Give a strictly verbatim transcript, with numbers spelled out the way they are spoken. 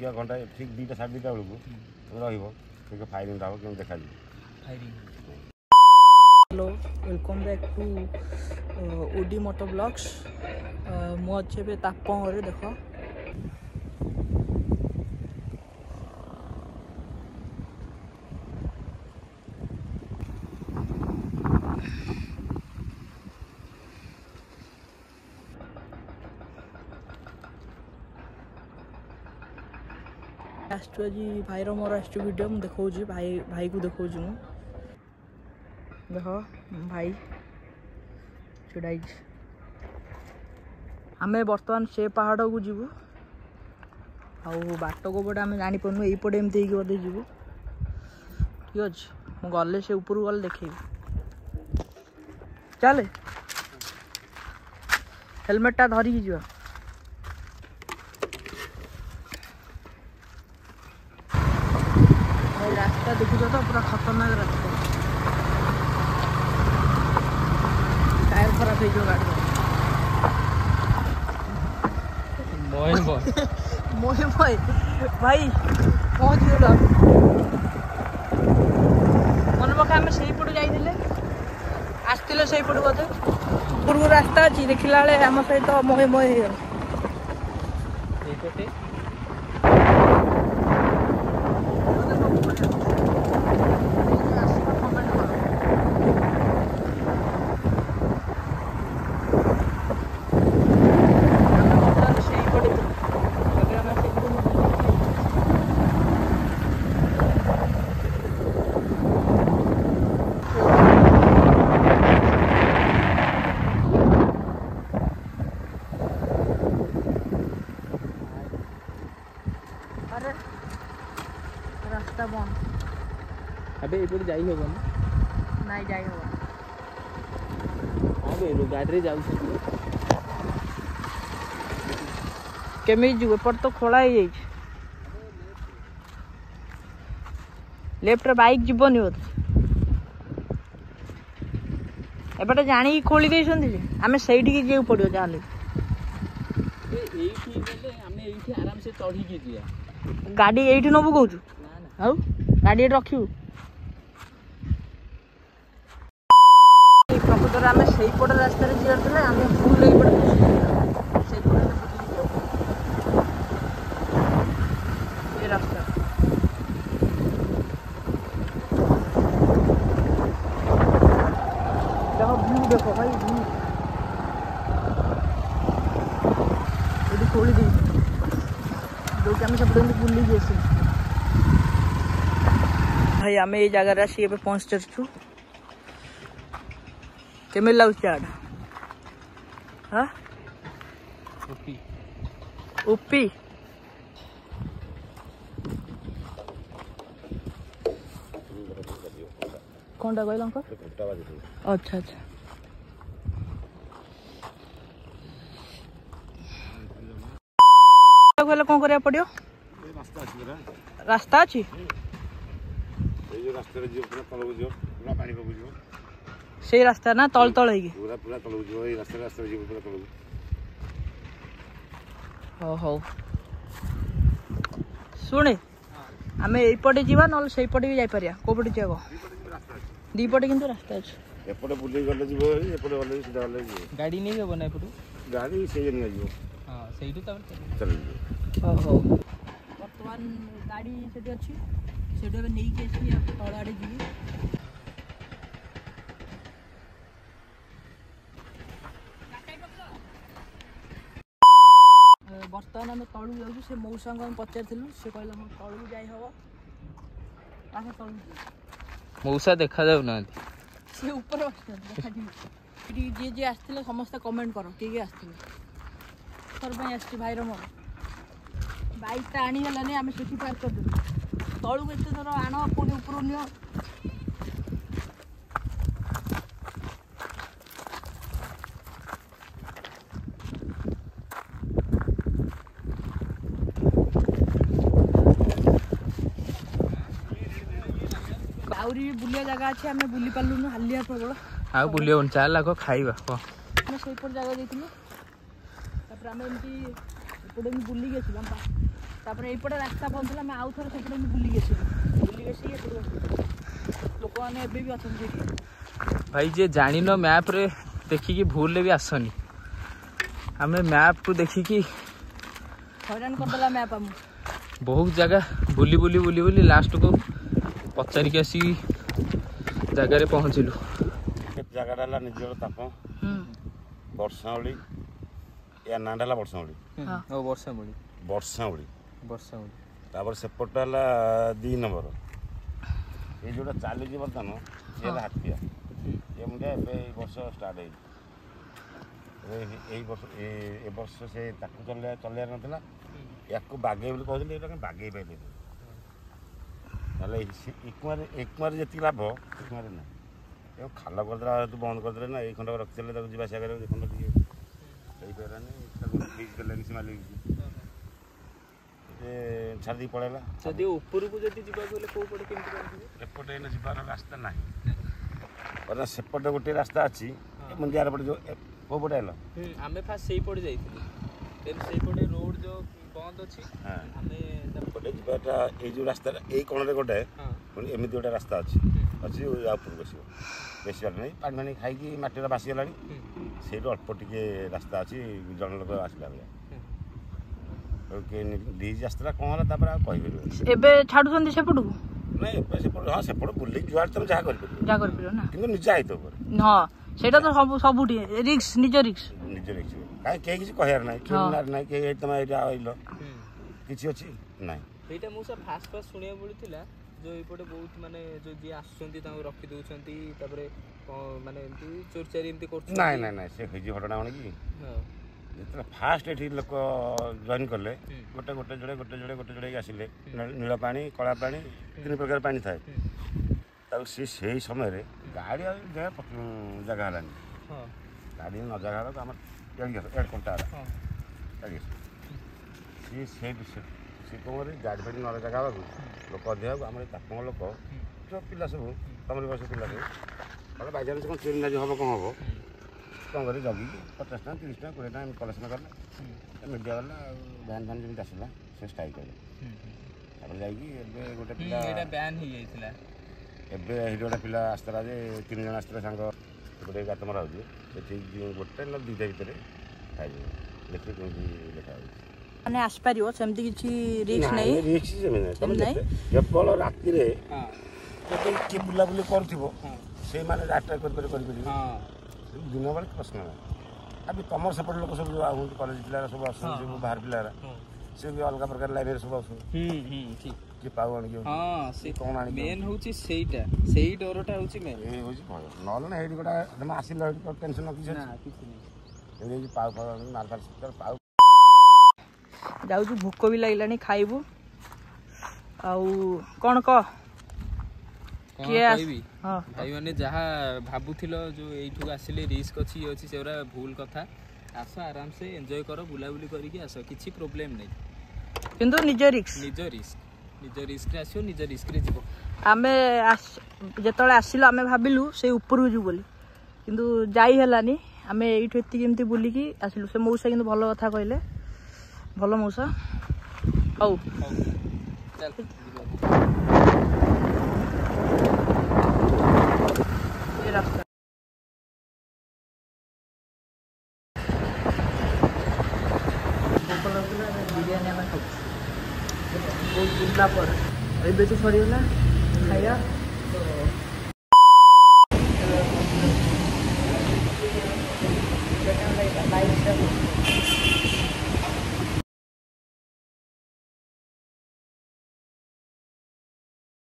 कि घंटा ठीक दुईटा साढ़े दुईटा बेलू रही फायरिंग हम क्यों देखा हेलो वेलकम बैक टू ओडी मोटो ब्लॉग्स मु अच्छे तापंग देख आसु आज भाईर मोर आस वीडियो मुझे देखा भाई भाई को देखा मु देख भाई छुड़ाई आम बर्तमान से पहाड़ को जीवु बाट को पटे आम जापरनु यपटे एमती बोधे जीवु ठीक अच्छे मुझे गले से ऊपर गले देखेबी चले हेलमेटा धरिकी जा रास्ता देखुच तो पूरा खतरनाक रास्ता टायर खराब हो गाड़ी मोहे मोहे मोहे भाई पहुँच गल मन पका आम से पटू जाइए आसते से पटू बोधे पूर्व रास्ता अच्छी देखला बेले आम सहित मोहे मोहे हो गले रास्ता बंद अबे एपटे जाई होबो ना नहीं जाई होबो हां बे गाड़ी रे जाउ केमी जुए पर तो खोला ही जाई लेफ्ट रे बाइक जीवनी होत एपटे जानी खोली देछन जे हमें सेठी के जेउ पड़ियो जाले ए एठी गले हमें एठी आराम से चढ़ी के जिया गाड़ी एठी नबु कहू आउ गाड़ी रखियो प्रकृतर आम से पट रास्तार जीवार आम फुल ये रास्ता देखो व्यू देखो भाई व्यू ये खोली दी जो कि आम सब बुली आस भाई आम ये जगार आसी पहुँच चु केमी लगुच हाँ उपी उपी कौन टा कहल अच्छा अच्छा कहले कौन करा पड़ो रास्ता अच्छी से रास्ता ना तल तल हो शुणे आम यपटे जावा ना से पटे भी जापर कौपटे जाब दीपटे कि रास्ता अच्छे गाड़ी नहीं हम ना एपटू गाड़ी से बर्तमान गाड़ी से अच्छी से नहीं तल आड़े जी बर्तमान आम तलू जाऊँ से मौसा को पचार से कहला हाँ तलू जाई हम तलू मौसा देखा जाऊ ना सी ऊपर जी जी आसते समस्त कमेंट कर किए आसते थर आस भाईर मोर बाइकटा आनीगलानी आम से पार्क कर तलू एत थर आण पुणी ऊपर नि आउरी बुलिया जगह अच्छे आम बुली पार्लुन हालिया प्रबल आ बुलिया चल आग खाइबा आम से जगह जाइए आम एमती बुलिक तापर एपटे रास्ता बंद थला मैं आउ थोर सेपटे बुली गेसी बुली गेसी एपटे लोक माने एबे भी अछन सेठी भाई जे जानि न मैप रे देखि कि भूल ले भी आसनी हमें मैप को देखि कि हैरान कर देला मैप हम बहुत जगह बुली बुली बुली बुली लास्ट को पचारि के आसी जगह रे पहुंचलु जगह निजर ताप वर्षावली या नांडा वर्षावली ओ वर्षावली वर्षावली वर्षावली तापर सेपट दी नंबर ये जोटा चली बर्तमान ये हाथिया ये मुझे वर्ष स्टार्ट हो वर्ष ए वर्ष से चल चलियार नाला या बागे कहते बागे पाइले इकुमार इकुमार जी लाभ इकुमार ना ये खाल करदे तू बंद करदे ना ये खंड रखी जा कर खंड ठीक से मालिक छाड़ी पड़ेगा जदि ऊपर को जदि जीवा बोले को पड़े केमति करबे एपटे न जीवार रास्ता नाही वरना सेपटे गोटे रास्ता अछि मंदिर पड़े जो को पड़े आलो हमें फास्ट सही पड़ जाइथिलु देन सही पड़े रोड जो बंद अछि हां हमें गोटे जीवाटा ए जो रास्ता ए कोण रे गोटे पुनी एमिति गोटे रास्ता अछि अछि या ऊपर बसियो बेसी बार नहीं पानी पानी खाई की माटीरा बासी गलानी सेटो अल्प टिके रास्ता अछि जन लोक आसला ओके डीज रास्ता कोन होला तापर आ कहि एबे छाडुछन सेपटू नहीं एबे सेपट हां सेपट बुली जुआर तुम जा कर जा कर पिरो ना किंतु निजा आइ तो हां सेटा तो सब सबुठी रिस्क निज रिस्क निज रिस्क काई के किछ कहयार नाही किनार नाही के तम एटा आइलो किछ अछि नाही एटा मु सब फास्ट फास्ट सुनिया पड़िथिला जो एपटे बहुत माने जो जे आसुचंती ता रखि दोचंती तापरे माने एमती चोरचारी एमती करछ नाही नाही नाही से खजी घटना होनी की हां जितना फास्ट एठी लोक जॉइन करले गोटे गोटे जोड़े गोटे जोड़े गोटे जोड़े आसिले नीला पानी कला पानी तीन प्रकार पानी थाए ताऊ से सही समय रे गाड़ी जगह जगह हलानी हां गाड़ी न जगह तो हम एड एड कोंटा हां गाड़ी से से से कोरे गाड़ी गाड़ी न जगह बाबू लोक देह हमर तापंग लोक जो पिला सब तमर बस पिला रे बड़ा बाजार से ट्रेन ना जो हबो कोन हबो कौन कर जगी पचास टाँग तीस टाँग कोड़े टाँग कलेक्शन कले मीडिया वाला भैन भैन जमी आसला से स्ट्राइक कले जाकि गोटे पिला बैन हो जाइथिला एबे हेडी गोटे पिला आस्तला जे तीन जन आस्तला सांग गोटे गात मरा होजे सेठी गोटे न दुईटा भितर खाइ देखि कोन लेखा माने आस पारियो सेमति किछि रिस्क नै रिस्क जेमे नै तमे केवल राति रे हां जति कि बुला बुली करथिबो से माने अटैक कर कर कर हां दिन बेल प्रश्न ना अभी तुम सेपट लोक सब कॉलेज पिला सब आस बाहर पिला से भी अलग प्रकार लाइब्रेरी सब आस कि पाऊ आन हां से कोन आन मेन होची सेईटा सेई डरटा होची मेन ए होची भय नल ना हेडी गोटा हम आसिल हेडी टेंशन न किछ ना किछ नै ए पाऊ पाऊ मार मार पाऊ जाऊ भूख भी लागलानी खाइबू आउ कोन क भाई मैंने जहाँ भावुल जो यू आसिले रिस्क अच्छी अच्छी से भूल कथा आस आराम से एंजॉय कर बुलाबुली करके आस किसी प्रोब्लेम नहीं किंतु निज रिस्क निज रिस्क निज रिस्क आसो निज रिस्क रे जीव आमे जेतले आसिलो आमे भाबिलु से ऊपर को जीव बोली किंतु जाई हलानी आमे एठो एति केमती बुलिकी आसिलु से मौसा किंतु भलो कथा कहले भलो मौसा हौ चल रास्ता बिरयानी आम खाऊ बहुत बुला पर एबे तो सरीगला खाया तो